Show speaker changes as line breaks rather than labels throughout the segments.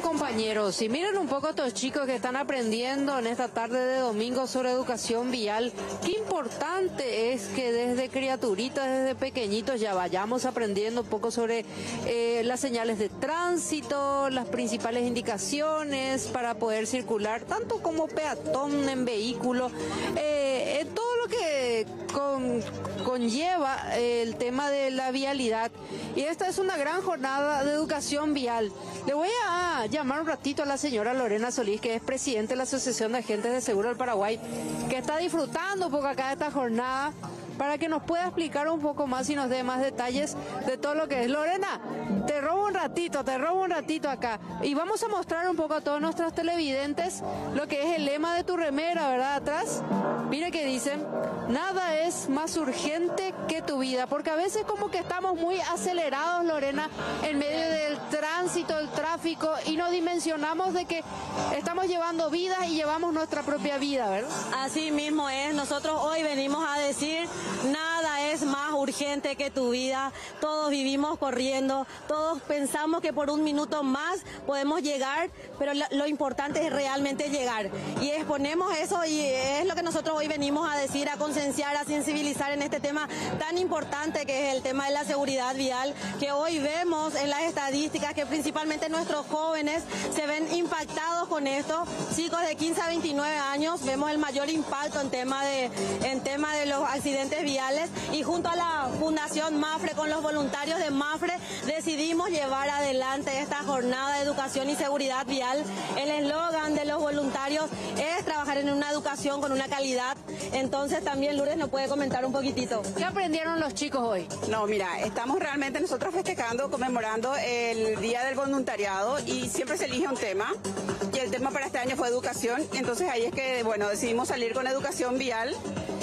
compañeros, y miren un poco a estos chicos que están aprendiendo en esta tarde de domingo sobre educación vial. Qué importante es que desde criaturitas, desde pequeñitos ya vayamos aprendiendo un poco sobre las señales de tránsito, las principales indicaciones para poder circular, tanto como peatón en vehículo, todo lo que conlleva el tema de la vialidad. Y esta es una gran jornada de educación vial. Le voy a llamar un ratito a la señora Lorena Solís, que es presidente de la Asociación de Agentes de Seguro del Paraguay, que está disfrutando un poco acá de esta jornada, para que nos pueda explicar un poco más y nos dé más detalles de todo lo que es. Lorena, te robo un ratito acá. Y vamos a mostrar un poco a todos nuestros televidentes lo que es el lema de tu remera, ¿verdad? Atrás, mire que dicen: nada es más urgente que tu vida. Porque a veces como que estamos muy acelerados, Lorena, en medio del tránsito, el tráfico, y no dimensionamos de que estamos llevando vidas y llevamos nuestra propia vida, ¿verdad?
Así mismo es. Nosotros hoy venimos a decir: nada es más urgente que tu vida. Todos vivimos corriendo, todos pensamos que por un minuto más podemos llegar, pero lo importante es realmente llegar. Y exponemos eso, y es lo que nosotros hoy venimos a decir, a concienciar, a sensibilizar en este tema tan importante que es el tema de la seguridad vial, que hoy vemos en las estadísticas que principalmente nuestros jóvenes se ven impactados con esto. Chicos de 15 a 29 años, vemos el mayor impacto en tema de los accidentes viales, y junto a la Fundación MAFRE, con los voluntarios de MAFRE, decidimos llevar adelante esta jornada de educación y seguridad vial. El eslogan de los voluntarios es trabajar en una educación con una calidad. Entonces también Lourdes nos puede comentar un poquitito.
¿Qué aprendieron los chicos hoy?
No, mira, estamos realmente nosotros festejando, conmemorando el Día del Voluntariado, y siempre se elige un tema, y el tema para este año fue educación. Entonces ahí es que, bueno, decidimos salir con educación vial.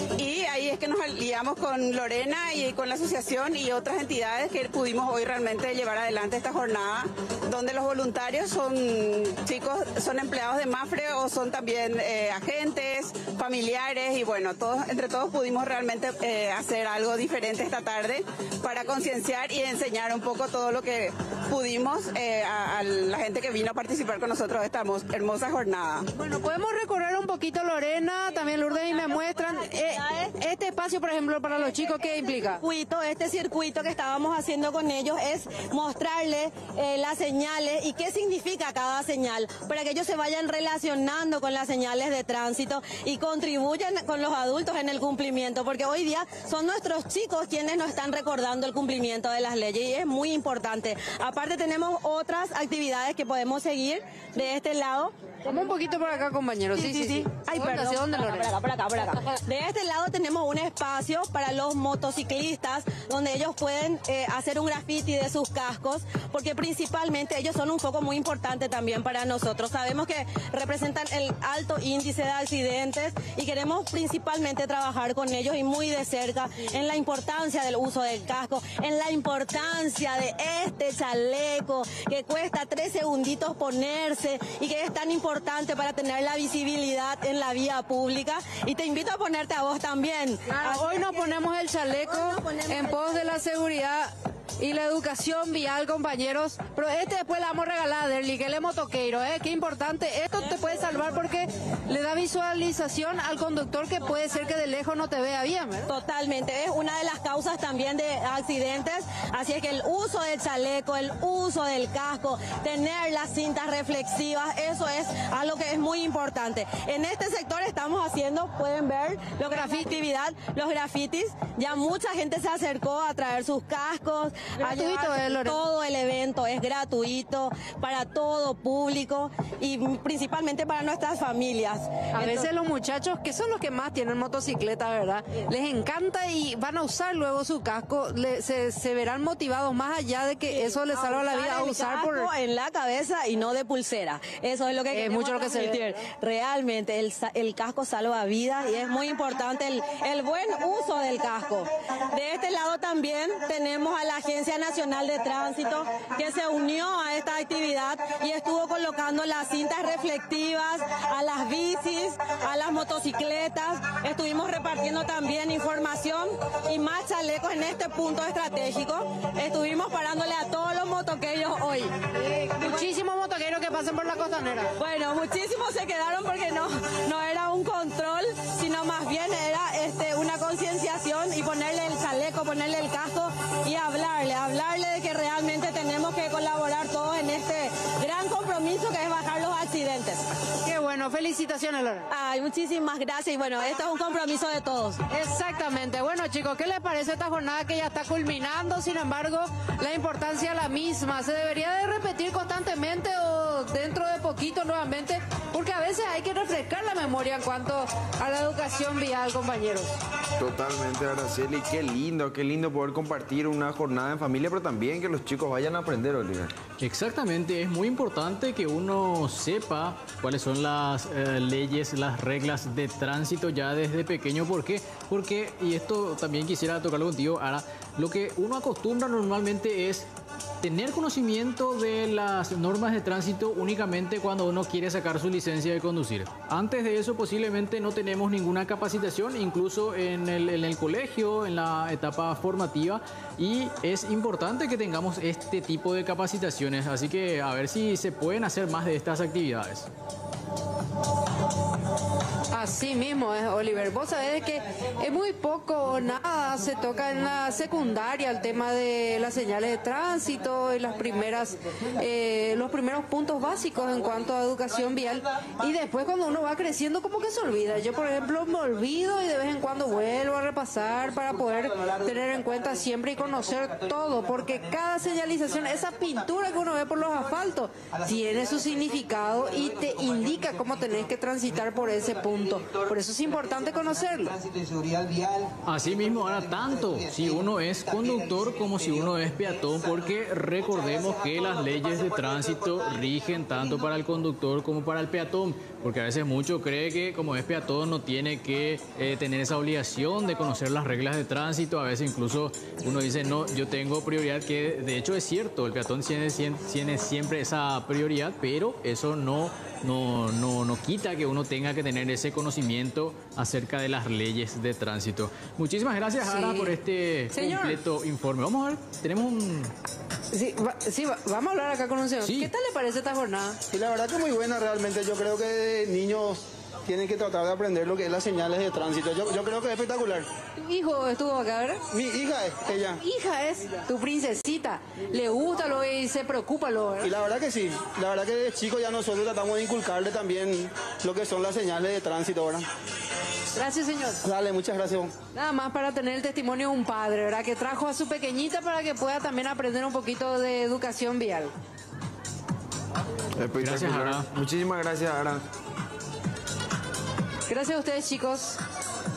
Y ahí es que nos aliamos con Lorena y con la asociación y otras entidades que pudimos hoy realmente llevar adelante esta jornada, donde los voluntarios son chicos, son empleados de MAFRE o son también agentes, familiares, y bueno, entre todos pudimos realmente hacer algo diferente esta tarde para concienciar y enseñar un poco todo lo que pudimos a la gente que vino a participar con nosotros en esta hermosa jornada.
Bueno, podemos recorrer un poquito, Lorena, también Lourdes, y me muestran este espacio, por ejemplo, para los chicos, ¿qué implica?
Este circuito que estábamos haciendo con ellos es mostrarles las señales y qué significa cada señal, para que ellos se vayan relacionando con las señales de tránsito y contribuyan con los adultos en el cumplimiento, porque hoy día son nuestros chicos quienes nos están recordando el cumplimiento de las leyes, y es muy importante. Aparte tenemos otras actividades que podemos seguir de este lado.
Como un poquito por acá, compañeros. Sí.
Ay, perdón.
¿Hacia dónde, Lorena?
Por acá. De este lado tenemos un espacio para los motociclistas, donde ellos pueden hacer un graffiti de sus cascos, porque principalmente ellos son un foco muy importante también para nosotros. Sabemos que representan el alto índice de accidentes, y queremos principalmente trabajar con ellos y muy de cerca en la importancia del uso del casco, en la importancia de este chaleco que cuesta 3 segunditos ponerse y que es tan importante para tener la visibilidad en la vía pública. Y te invito a ponerte a vos también.
Claro, hoy nos ponemos el chaleco en pos de la seguridad y la educación vial, compañeros. Pero después le vamos a regalar a Derly, que él es motoqueiro, qué importante. Esto te puede salvar porque le da visualización al conductor, que puede ser que de lejos no te vea bien, ¿verdad?
Totalmente, es una de las causas también de accidentes. Así es que el uso del chaleco, el uso del casco, tener las cintas reflexivas, eso es algo que es muy importante. En este sector estamos haciendo, pueden ver, actividad, los grafitis. Ya mucha gente se acercó a traer sus cascos.
Gratuito,
todo el evento es gratuito para todo público, y principalmente para nuestras familias.
A veces los muchachos, que son los que más tienen motocicleta, ¿verdad? Les encanta y van a usar luego su casco, se verán motivados, más allá de que eso les salva la vida, a usar
en la cabeza y no de pulsera. Eso es lo que queremos
mucho lo que se ve.
Realmente el casco salva vidas, y es muy importante el buen uso del casco. De este lado también tenemos a la Agencia Nacional de Tránsito, que se unió a esta actividad y estuvo colocando las cintas reflectivas a las bicis, a las motocicletas. Estuvimos repartiendo también información y más chalecos en este punto estratégico. Estuvimos parándole a todos los motoqueros hoy.
Muchísimos motoqueros que pasaron pasen por la costanera?
Bueno, muchísimos se quedaron porque no era un control, sino más bien era una concienciación y ponerle el chaleco, ponerle el casco y hablarle de que realmente tenemos que colaborar todos en este gran compromiso que es bajar los accidentes.
Qué bueno, felicitaciones, Lorena.
Ay, muchísimas gracias y bueno, esto es un compromiso de todos.
Exactamente. Bueno, chicos, ¿qué les parece esta jornada que ya está culminando? Sin embargo, la importancia es la misma. ¿Se debería de repetir constantemente o dentro de poquito nuevamente? Porque a veces hay que refrescar la memoria en cuanto a la educación vial, compañeros.
Totalmente, Araceli. Qué lindo poder compartir una jornada en familia, pero también que los chicos vayan a aprender, Oliver.
Exactamente, es muy importante que uno sepa cuáles son las leyes, las reglas de tránsito ya desde pequeño. ¿Por qué? Porque, y esto también quisiera tocarlo contigo, Ara, lo que uno acostumbra normalmente es tener conocimiento de las normas de tránsito únicamente cuando uno quiere sacar su licencia de conducir. Antes de eso posiblemente no tenemos ninguna capacitación, incluso en el colegio, en la etapa formativa, y es importante que tengamos este tipo de capacitaciones, así que a ver si se pueden hacer más de estas actividades.
Así mismo es, Oliver. Vos sabés que es muy poco o nada se toca en la secundaria el tema de las señales de tránsito y los primeros puntos básicos en cuanto a educación vial. Y después cuando uno va creciendo como que se olvida. Yo, por ejemplo, me olvido y de vez en cuando vuelvo a repasar para poder tener en cuenta siempre y conocer todo. Porque cada señalización, esa pintura que uno ve por los asfaltos, tiene su significado y te indica cómo tenés que transitar por ese punto. Por eso es importante conocerlo.
Así mismo, ahora tanto si uno es conductor como si uno es peatón, porque recordemos que las leyes de tránsito rigen tanto para el conductor como para el peatón, porque a veces mucho cree que como es peatón no tiene que tener esa obligación de conocer las reglas de tránsito. A veces incluso uno dice, no, yo tengo prioridad, que de hecho es cierto, el peatón tiene siempre esa prioridad, pero eso no quita que uno tenga que tener ese conocimiento acerca de las leyes de tránsito. Muchísimas gracias, Ara, por este completo informe. Vamos a ver, tenemos un...
Sí, vamos a hablar acá con un señor.
Sí.
¿Qué tal le parece esta jornada?
Y la verdad que muy buena realmente. Yo creo que niños tienen que tratar de aprender lo que es las señales de tránsito. Yo creo que es espectacular.
Tu hijo estuvo acá, ¿verdad?
Mi hija es ella.
Tu hija es tu princesita. Le gusta lo y se preocupa lo, ¿verdad?
Y la verdad que sí. La verdad que desde chico ya nosotros tratamos de inculcarle también lo que son las señales de tránsito, ¿verdad?
Gracias, señor.
Dale, muchas gracias.
Nada más para tener el testimonio de un padre, ¿verdad? Que trajo a su pequeñita para que pueda también aprender un poquito de educación vial.
Gracias, Ara.
Muchísimas gracias, Ara.
Gracias a ustedes, chicos.